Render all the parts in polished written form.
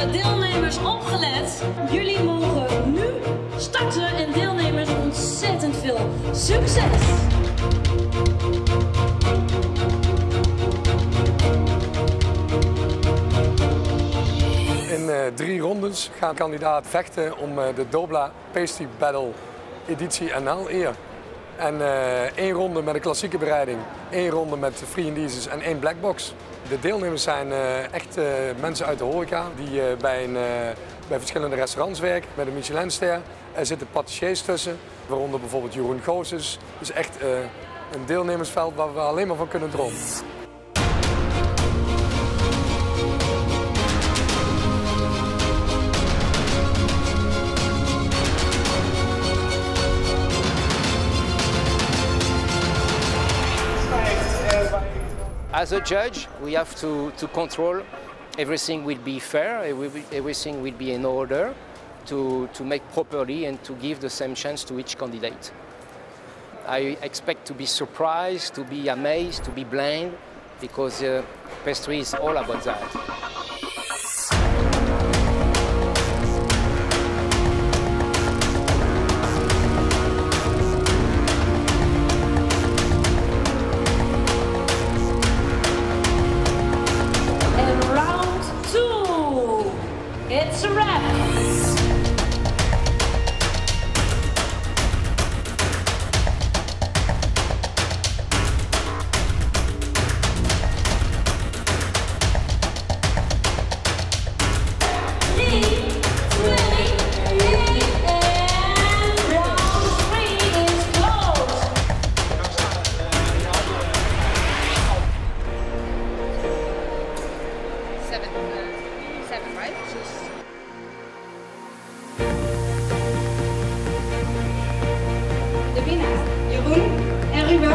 alle deelnemers opgelet. Jullie mogen nu starten en deelnemers ontzettend veel succes! In 3 rondes gaan kandidaten vechten om de Dobla Pastry Battle editie NL eer. En 1 ronde met een klassieke bereiding, 1 ronde met free and easy's en 1 blackbox. De deelnemers zijn echt mensen uit de horeca die bij verschillende restaurants werken met een Michelinster. Er zitten patissiers tussen, waaronder bijvoorbeeld Jeroen Goossens. Dus echt een deelnemersveld waar we alleen maar van kunnen dromen. As a judge, we have to control everything will be fair, everything will be in order to make properly and to give the same chance to each candidate. I expect to be surprised, to be amazed, to be blind, because pastry is all about that. It's a wrap! De winnaar, Jeroen en Ruben.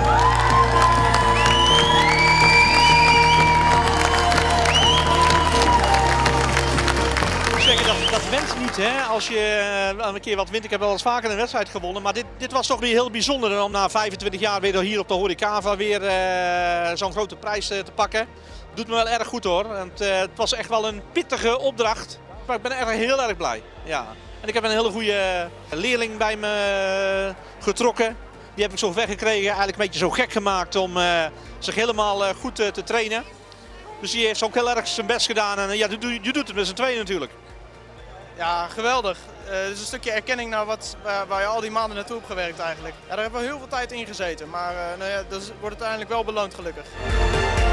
Ik zeg dat went niet, hè? Als je een keer wat wint. Ik heb wel eens vaker een wedstrijd gewonnen, maar dit was toch weer heel bijzonder om na 25 jaar weer hier op de Horecava weer zo'n grote prijs te pakken. Doet me wel erg goed hoor. Het was echt wel een pittige opdracht, maar ik ben echt heel erg blij. Ja. En ik heb een hele goede leerling bij me getrokken. Die heb ik zo weggekregen, eigenlijk een beetje zo gek gemaakt om zich helemaal goed te trainen. Dus die heeft ook heel erg zijn best gedaan en ja, je doet het met z'n tweeën natuurlijk. Ja, geweldig. Het is een stukje erkenning naar waar je al die maanden naartoe hebt gewerkt eigenlijk. Ja, daar hebben we heel veel tijd in gezeten, maar nou ja, dat wordt uiteindelijk wel beloond gelukkig.